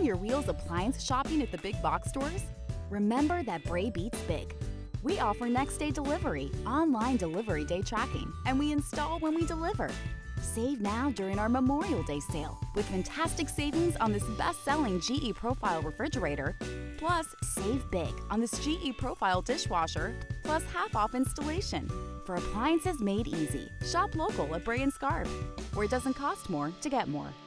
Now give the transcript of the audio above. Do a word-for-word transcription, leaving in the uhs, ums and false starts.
your wheels appliance shopping at the big box stores? Remember that Bray beats big. We offer next-day delivery, online delivery day tracking, and we install when we deliver. Save now during our Memorial Day sale with fantastic savings on this best-selling G E Profile refrigerator. Plus, save big on this G E Profile dishwasher, plus half-off installation. For appliances made easy, shop local at Bray Scarff, where it doesn't cost more to get more.